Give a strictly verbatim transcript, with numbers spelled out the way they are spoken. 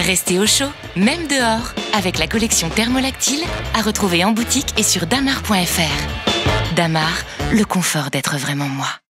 Restez au chaud, même dehors, avec la collection thermolactyle à retrouver en boutique et sur damar point F R. Damar, le confort d'être vraiment moi.